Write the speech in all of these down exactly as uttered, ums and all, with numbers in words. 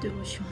对我凶。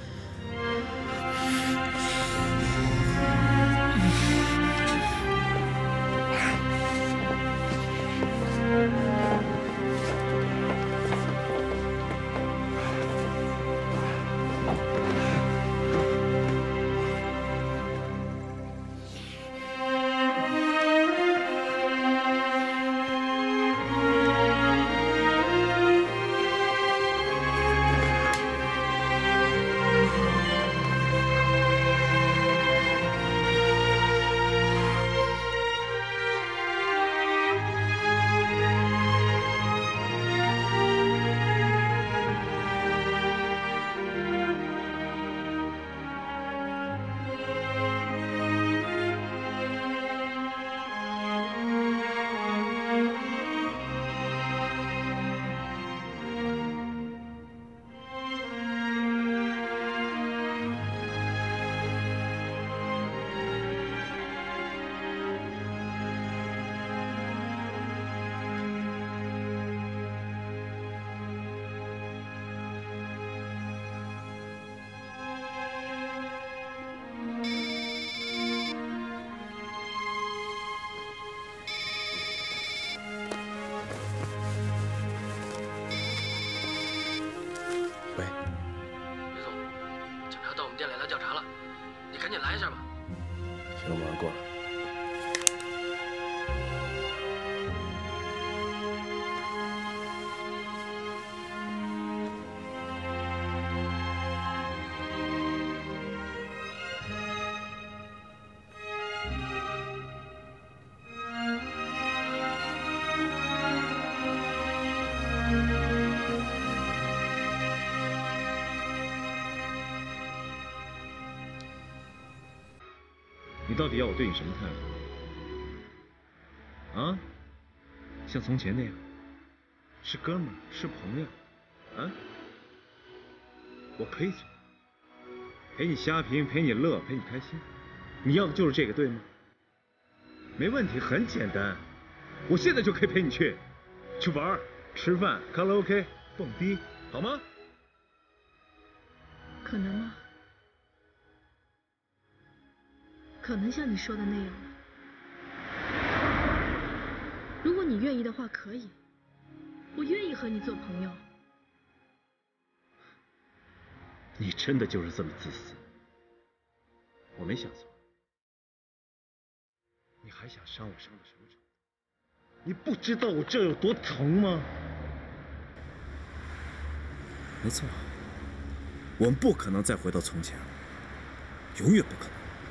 店里来调查了，你赶紧来一下吧。 行，我马上过来。 你到底要我对你什么态度？啊？像从前那样，是哥们儿，是朋友，啊？我可以做，陪你瞎贫，陪你乐，陪你开心。你要的就是这个，对吗？没问题，很简单，我现在就可以陪你去，去玩、吃饭、卡拉 OK、蹦迪，好吗？ 可能吗？可能像你说的那样吗？如果你愿意的话，可以，我愿意和你做朋友。 你真的就是这么自私？我没想错。你还想伤我伤到什么程度？你不知道我这有多疼吗？没错，我们不可能再回到从前了，永远不可能。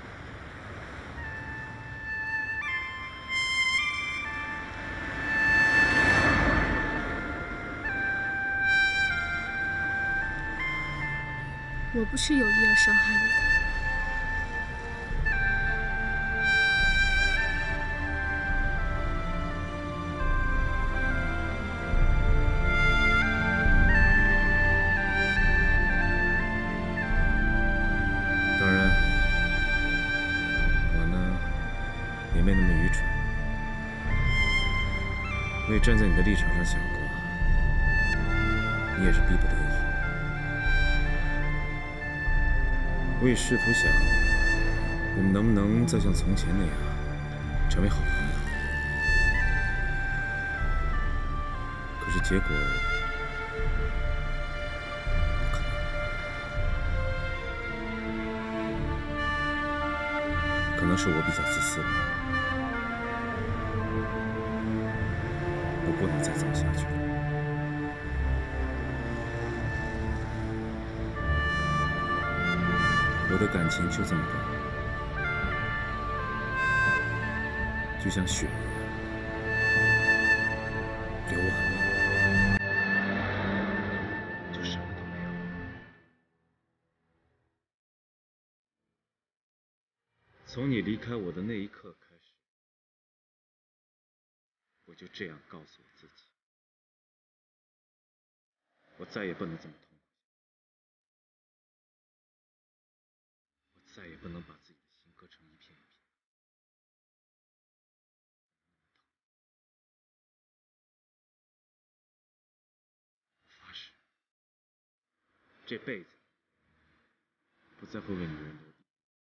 我不是有意要伤害你的。 当然，我呢也没那么愚蠢，我也站在你的立场上想过，你也是逼不得已。我也试图想，我们能不能再像从前那样成为好朋友？可是结果不可能。可能是我比较自私吧，我不能再这么下去了。我的感情就这么高，就像雪一样流完了，就什么都没有。从你离开我的那一刻开始，我就这样告诉我自己，我再也不能这么痛苦。我再也不能把自己的心割成一片一片。我发誓，这辈子不再会为女人落地。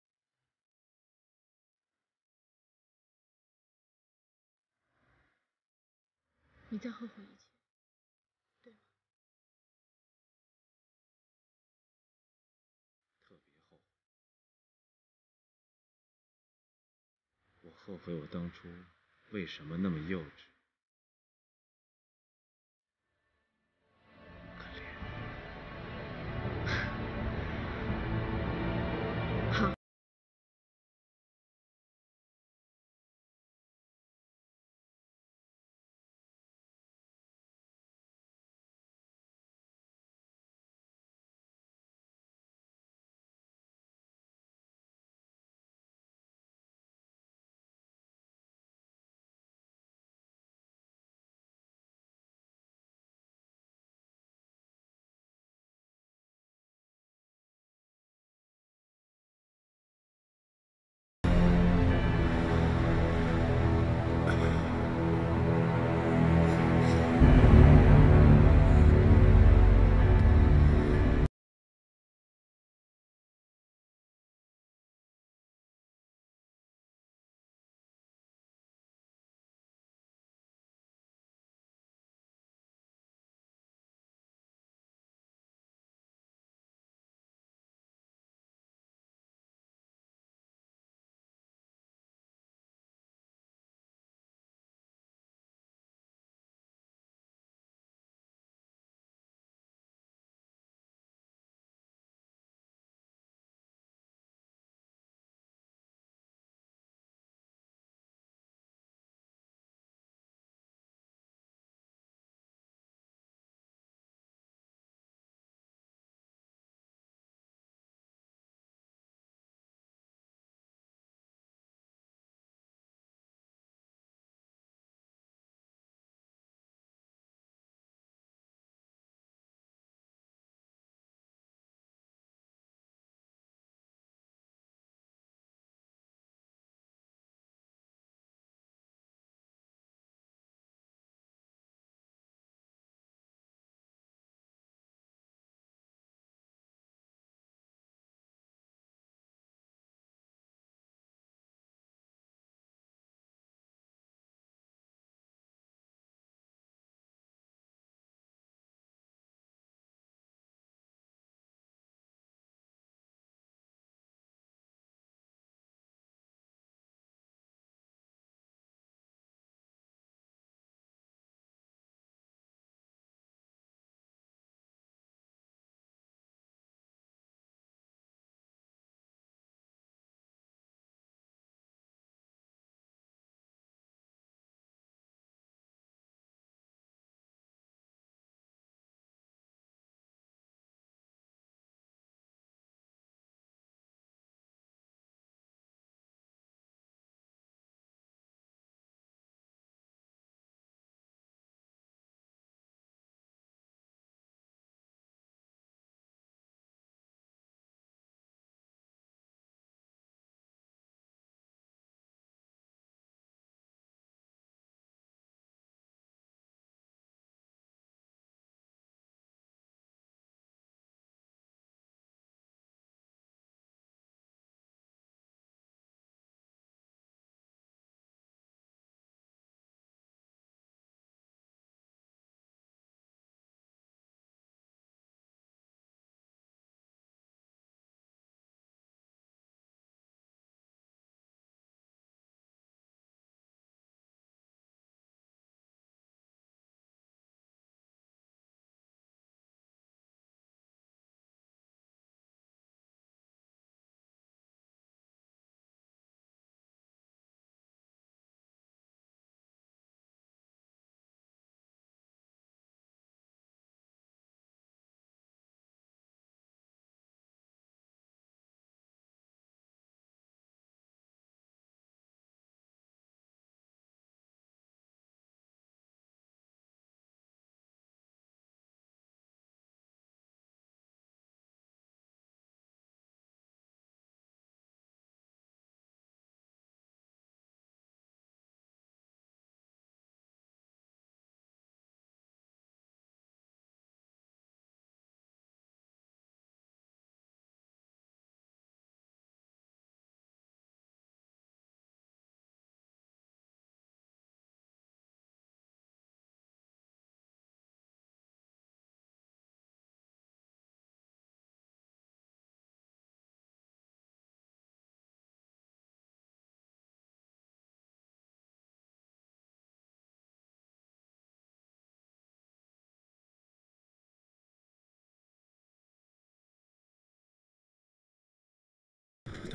你在后悔一切，对吗？ 特别后悔。我后悔我当初为什么那么幼稚。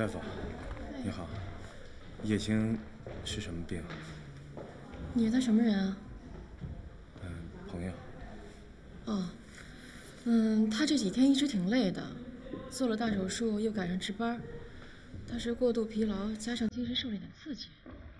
大夫，你好，叶青是什么病？ 你是他什么人啊？ 嗯，朋友。 哦，嗯，他这几天一直挺累的，做了大手术又赶上值班，他是过度疲劳加上精神受了点刺激。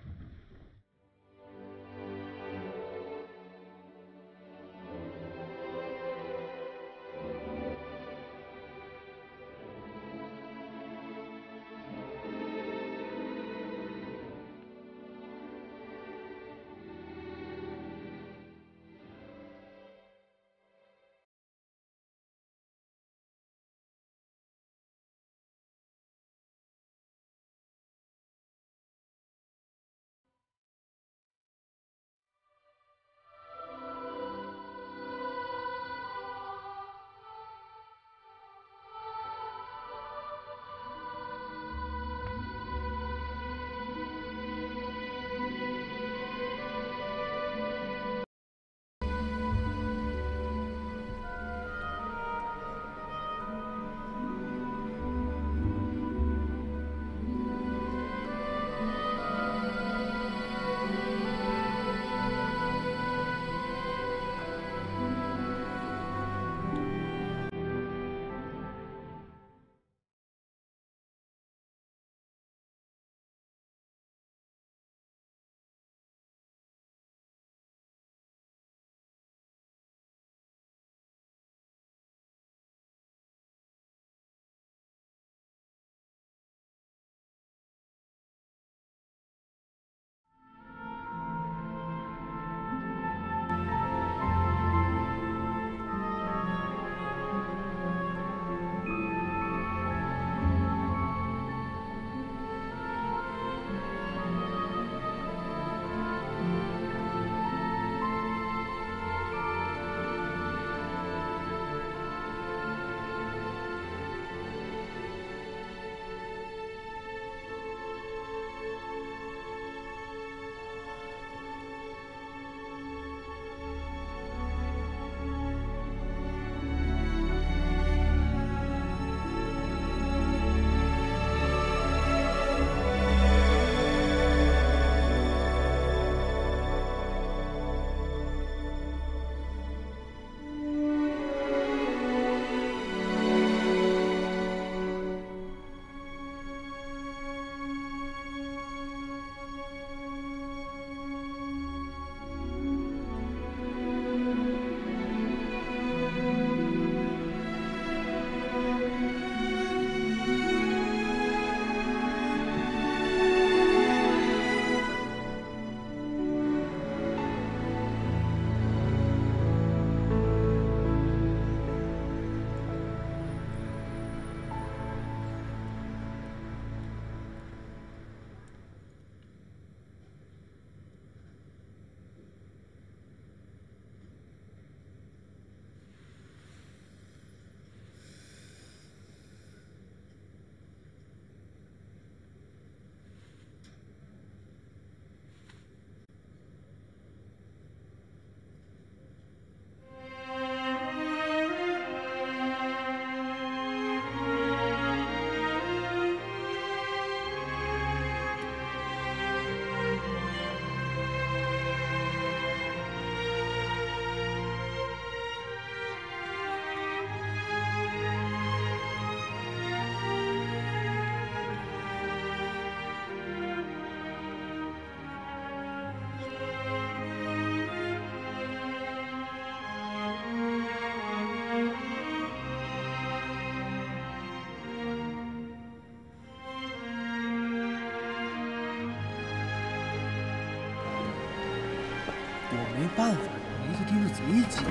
我没办法，梅子盯得贼紧。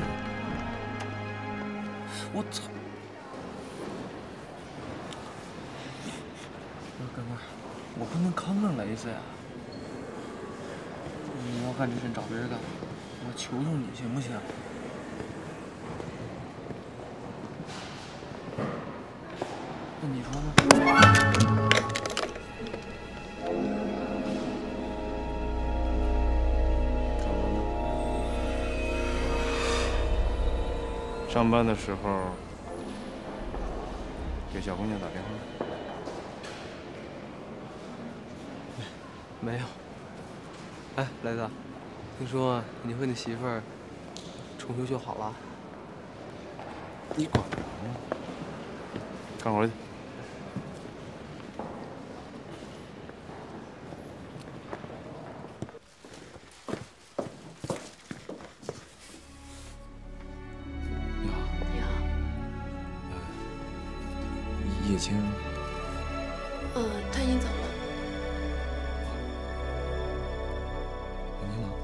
我操！哥们儿，我不能坑了雷子呀！你要干这事找别人干，我求求你行不行？那你说呢？ 上班的时候给小姑娘打电话。 没有。哎，来子，听说你和你媳妇儿重修修好了？ 你管得着吗？干活去。你好。 你好。 叶青。 呃，他已经走了。 您呢？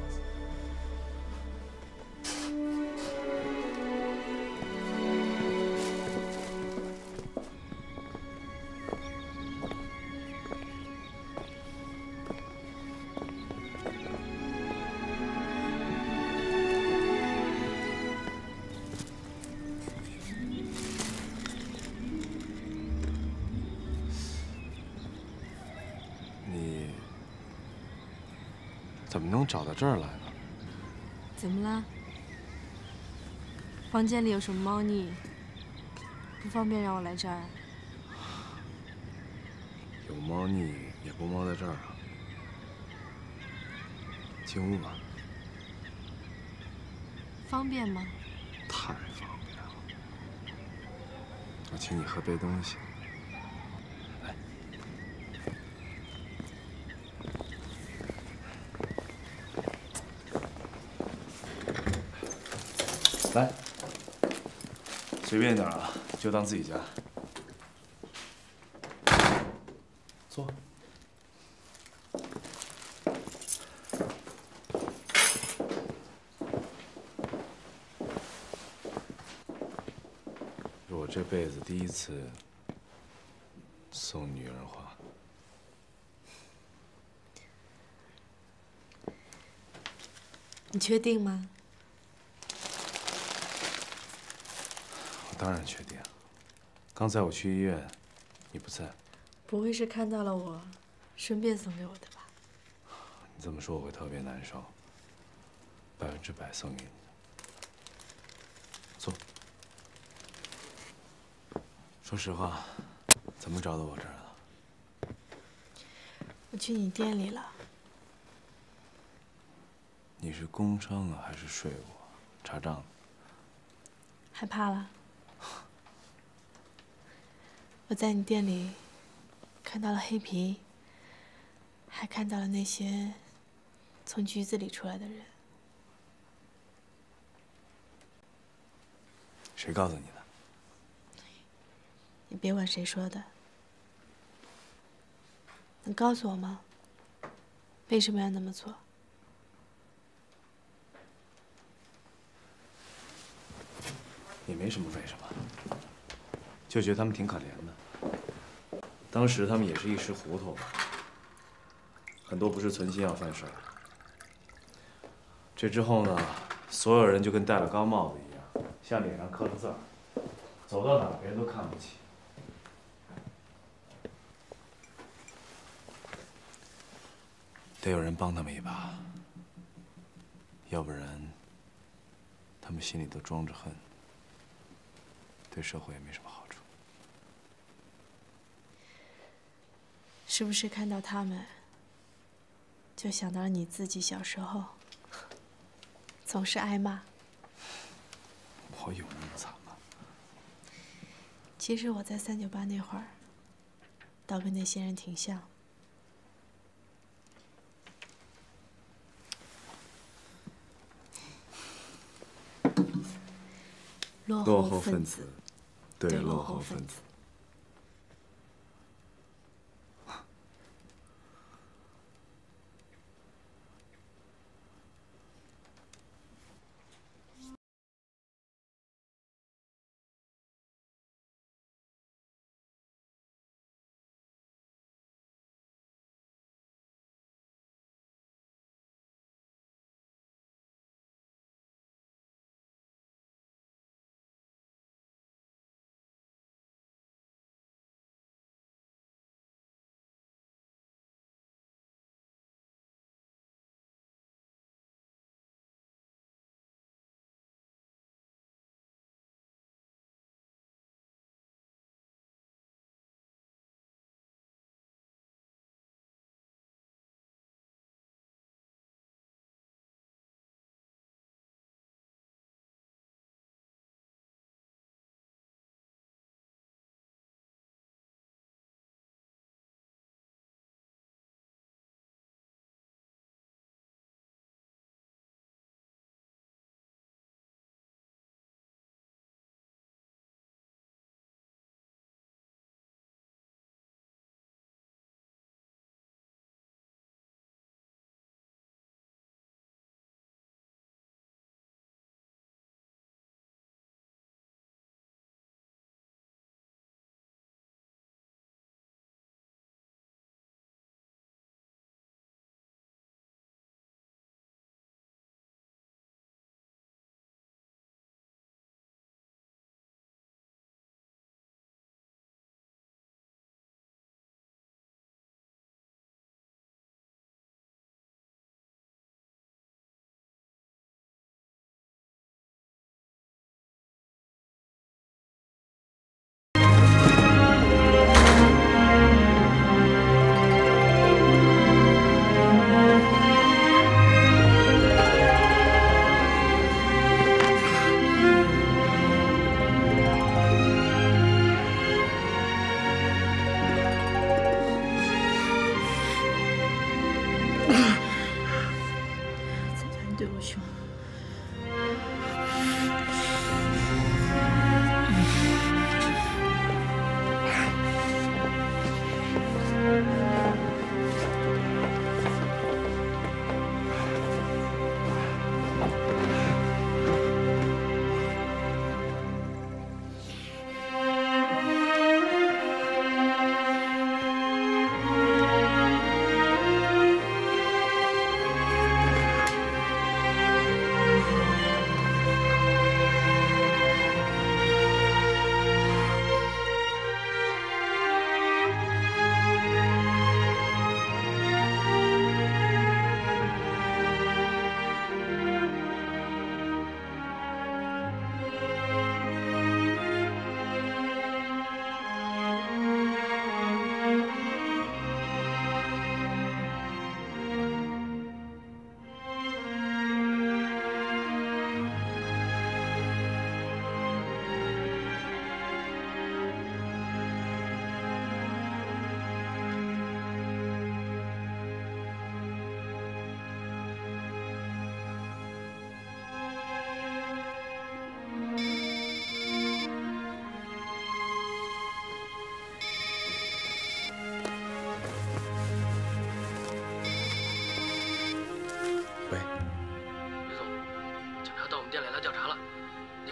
你怎么能找到这儿来呢？ 怎么了？房间里有什么猫腻？不方便让我来这儿。 有猫腻也不猫在这儿啊。进屋吧。 方便吗？ 太方便了。我请你喝杯东西。来。来，随便点啊，就当自己家。坐。是我这辈子第一次送女人花。 你确定吗？ 我当然确定。刚才我去医院，你不在。 不会是看到了我，顺便送给我的吧？ 你这么说我会特别难受。百分之百送给你。坐。说实话，怎么找到我这儿的？ 我去你店里了。 你是工商啊，还是税务啊？查账的。 害怕了？我在你店里看到了黑皮，还看到了那些从局子里出来的人。 谁告诉你的？ 你别管谁说的。能告诉我吗？为什么要那么做？ 也没什么为什么，就觉得他们挺可怜的。当时他们也是一时糊涂，很多不是存心要犯事儿。这之后呢，所有人就跟戴了高帽子一样，像脸上刻了字儿，走到哪儿别人都看不起。得有人帮他们一把，要不然他们心里都装着恨。对社会也没什么好处。 是不是看到他们，就想到了你自己小时候，总是挨骂？ 我有那么惨吗？ 其实我在三九八那会儿，倒跟那些人挺像。落后分子对落后分子。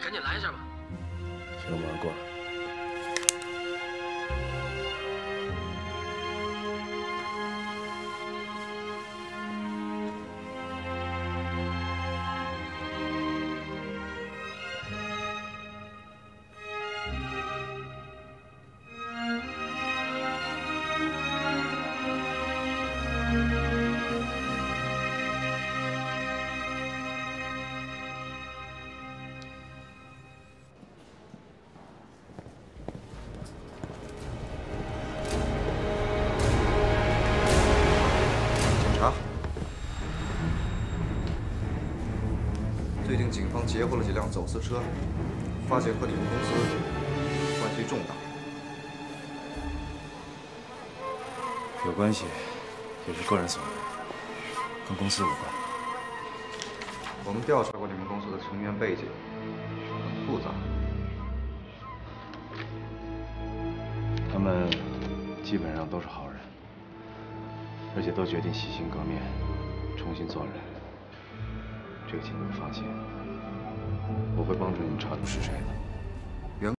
赶紧来一下吧。 行，我马上过来。 最近警方截获了几辆走私车，发现和你们公司关系重大。 有关系，也是个人所为，跟公司无关。 我们调查过你们公司的成员背景，很复杂。 他们基本上都是好人，而且都决定洗心革面，重新做人。 这个请你们放心，我会帮助你们查出是谁的。 原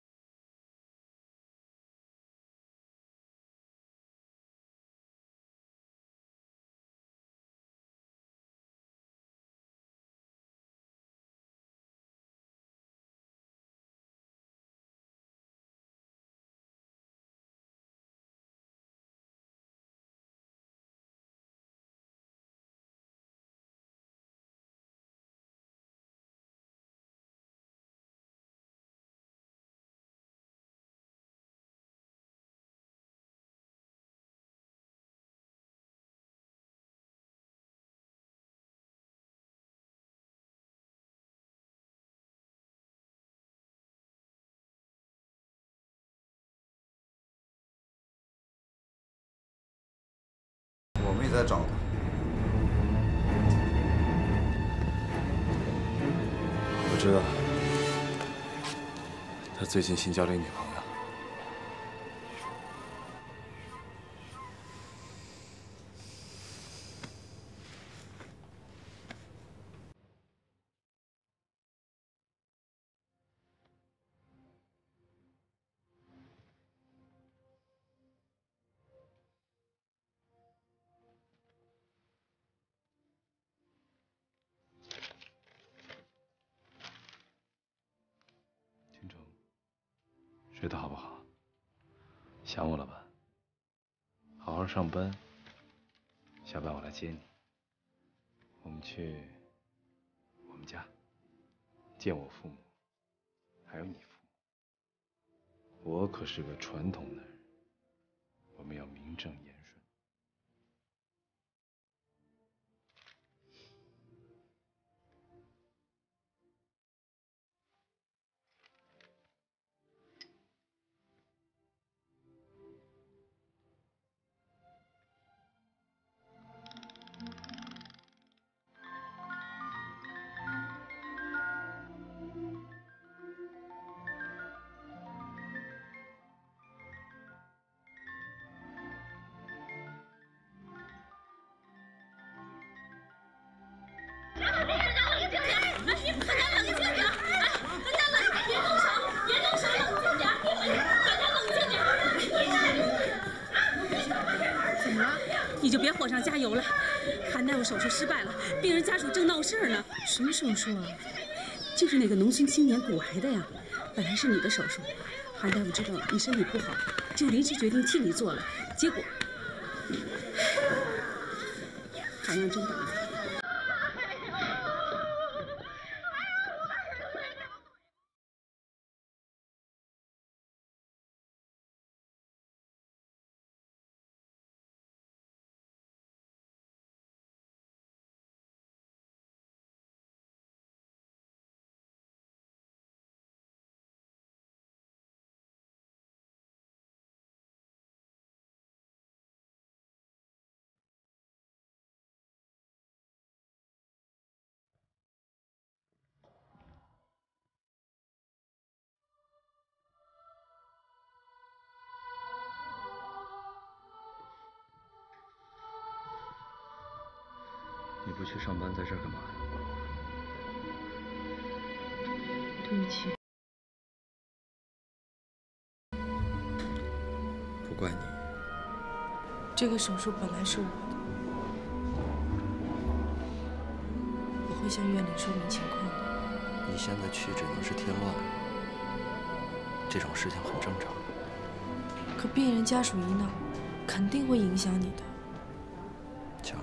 我们也在找他。 我知道，他最近新交了一女朋友。君城，睡得好不好？想我了吧？好好上班，下班我来接你。我们去我们家见我父母，还有你父母。我可是个传统男人，我们要名正言顺。 你就别火上加油了。韩大夫手术失败了，病人家属正闹事儿呢。 什么手术啊？ 就是那个农村青年骨癌的呀。本来是你的手术，韩大夫知道你身体不好，就临时决定替你做了。结果，韩阳真倒霉。 你不去上班，在这儿干嘛呀？ 对对不起。 不怪你。 这个手术本来是我的，我会向院里说明情况的。 你现在去只能是添乱，这种事情很正常。 可病人家属一闹，肯定会影响你的。 强，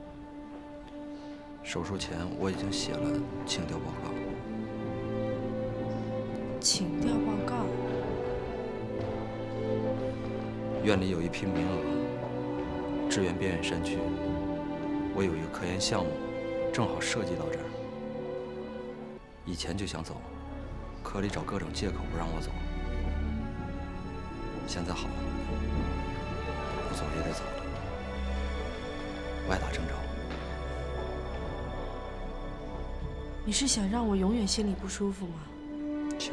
手术前我已经写了请调报告。 请调报告？ 院里有一批名额，支援边远山区。我有一个科研项目，正好涉及到这儿。以前就想走，科里找各种借口不让我走。现在好了，不走也得走了，歪打正着。 你是想让我永远心里不舒服吗？ 行，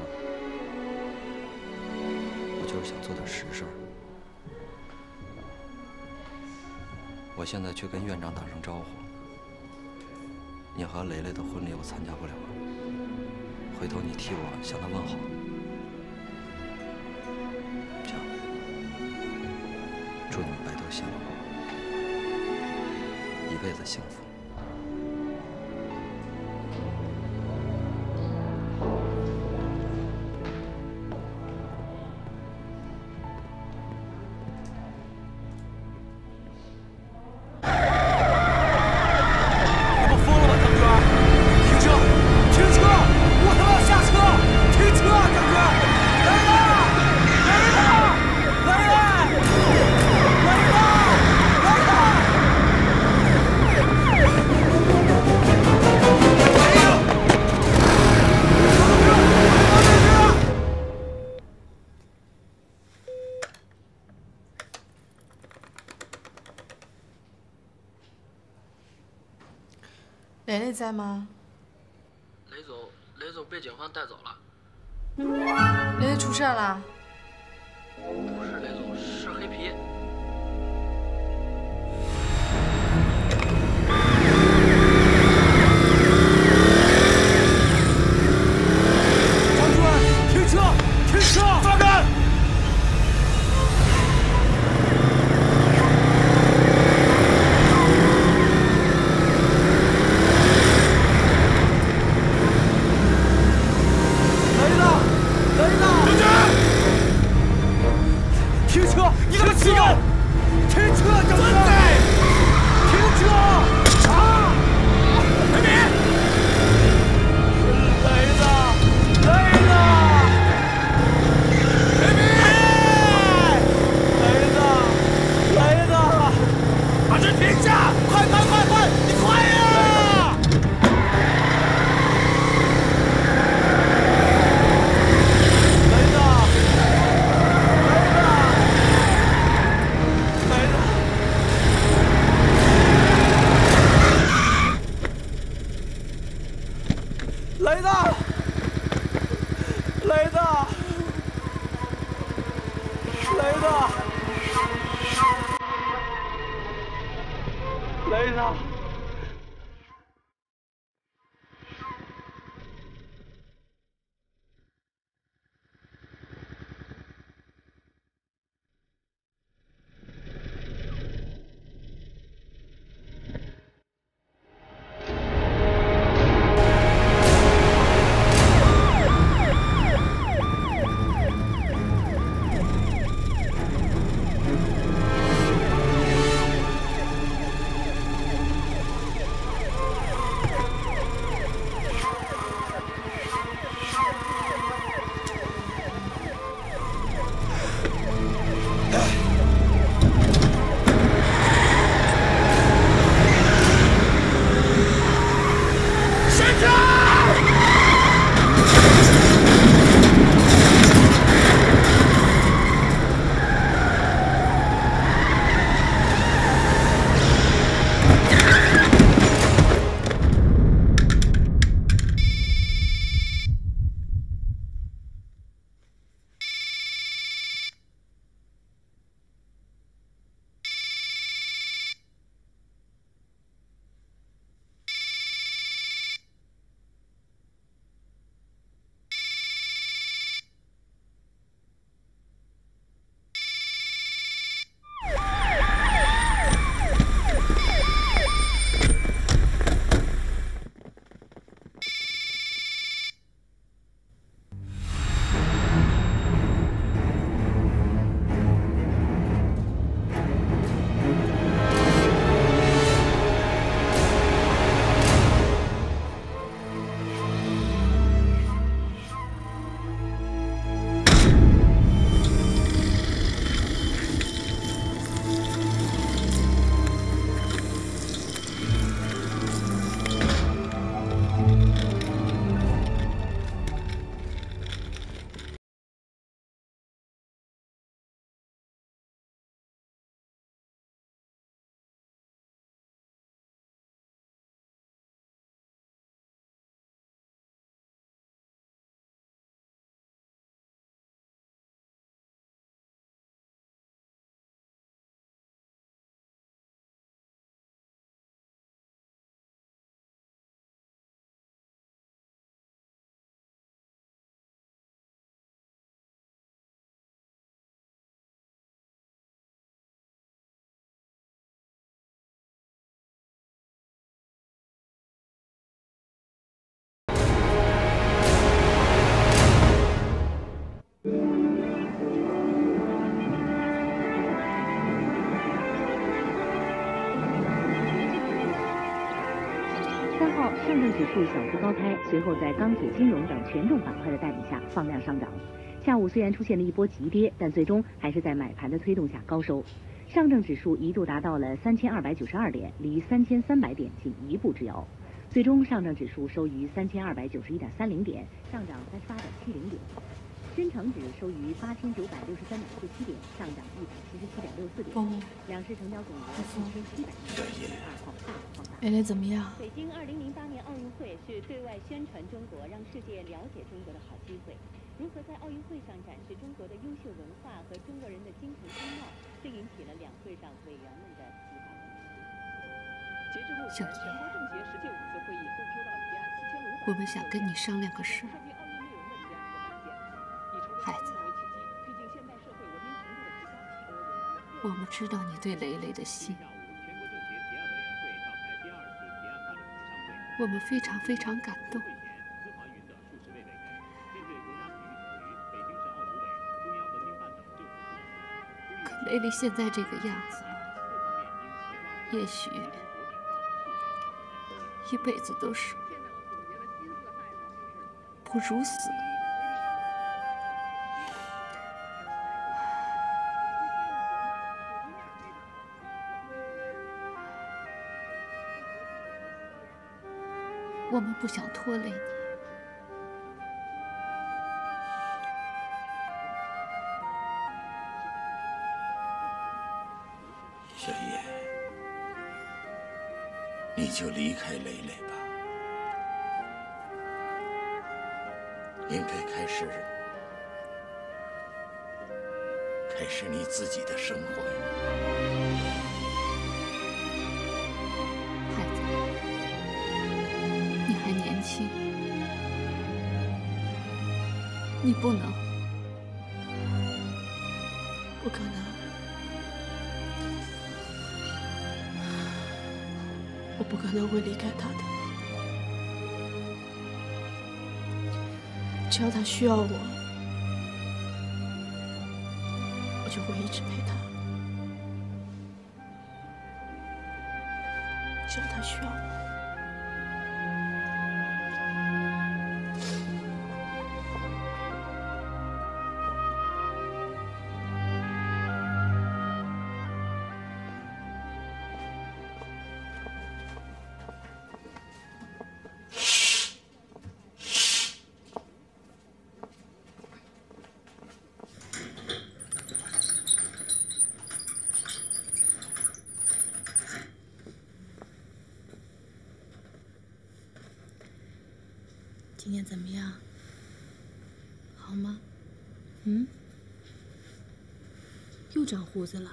我就是想做点实事儿。我现在去跟院长打声招呼。你和蕾蕾的婚礼我参加不了了，回头你替我向她问好。这样，祝你们白头偕老，一辈子幸福。 蕾蕾在吗？ 雷总，雷总被警方带走了。 蕾蕾出事了？ 不是雷总，是黑皮。 张主任，停车！停车！放开！ 上证指数小幅高开，随后在钢铁、金融等权重板块的带领下放量上涨。下午虽然出现了一波急跌，但最终还是在买盘的推动下高收。上证指数一度达到了三千二百九十二点，离三千三百点仅一步之遥。最终，上证指数收于三千二百九十一点三零点，上涨三十八点七零点。深成指收于八千九百六十三点四七点，上涨一百七十七点六四点。两市成交总额一千七百亿元，二号大幅放大。 蕾蕾怎么样？ 北京二零零八年奥运会是对外宣传中国、让世界了解中国的好机会。如何在奥运会上展示中国的优秀文化和中国人的精神风貌，这引起了两会上委员们的极大关注。 截至目前，全国政协十届五次会议共收到提案四千五百。 我们想跟你商量个事。孩子，我们知道你对蕾蕾的心，我们非常非常感动。可蕾蕾现在这个样子，也许一辈子都是不如死。我们不想拖累你。 小叶，你就离开蕾蕾吧，应该开始开始你自己的生活呀。 孩子，你还年轻，你不能， 不可能。我不可能会离开他的，只要他需要我，我就会一直陪他。只要他需要我。今天怎么样？好吗？嗯？又长胡子了？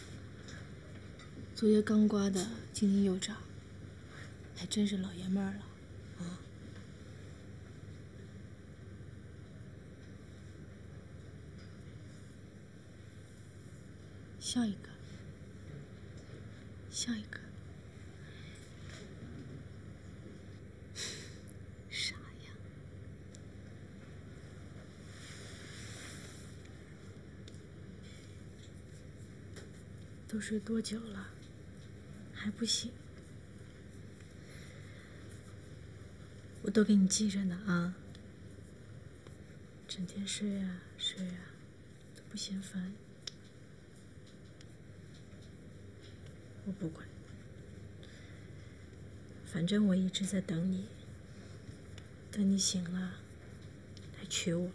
昨夜刚刮的，今天又长，还真是老爷们儿了，啊！笑一个，笑一个。都睡多久了，还不醒？我都给你记着呢啊！整天睡啊睡啊，都不嫌烦。我不管，反正我一直在等你，等你醒了来娶我。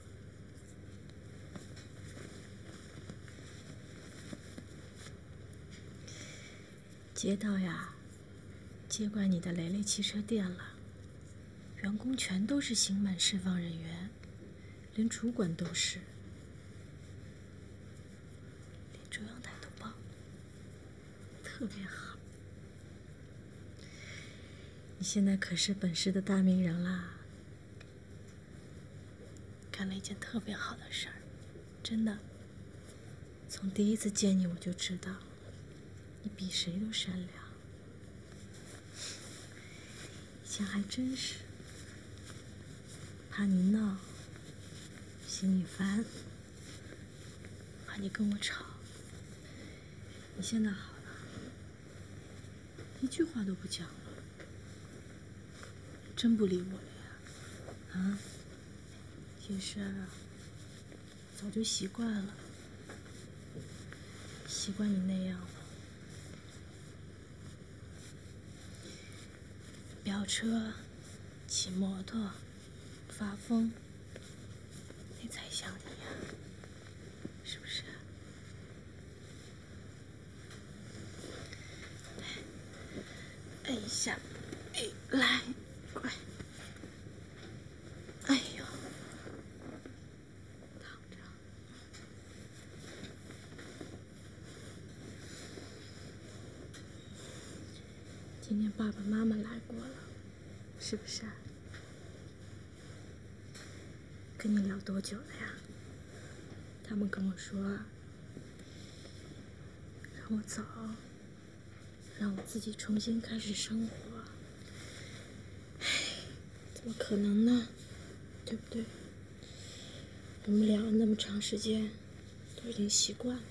街道呀，接管你的蕾蕾汽车店了，员工全都是刑满释放人员，连主管都是，连中央台都报，特别好。你现在可是本市的大名人啦，干了一件特别好的事儿，真的。从第一次见你我就知道。你比谁都善良，以前还真是怕你闹，嫌你烦，怕你跟我吵。你现在好了，一句话都不讲了， 真不理我了呀？啊？也是啊，早就习惯了，习惯你那样了。飙车、骑摩托、发疯，那才像你呀，是不是？哎一下，哎，来，快！哎呦，躺着。今天爸爸妈妈来过了，是不是啊？跟你聊多久了呀？他们跟我说，让我走，让我自己重新开始生活。唉，怎么可能呢？对不对？我们聊了那么长时间，都已经习惯了。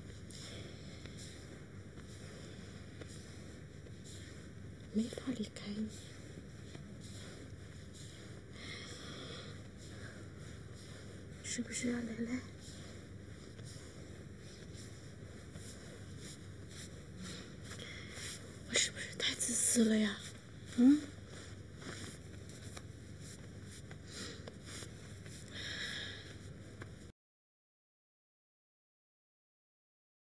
没法离开你。是不是啊，蕾蕾？我是不是太自私了呀？嗯？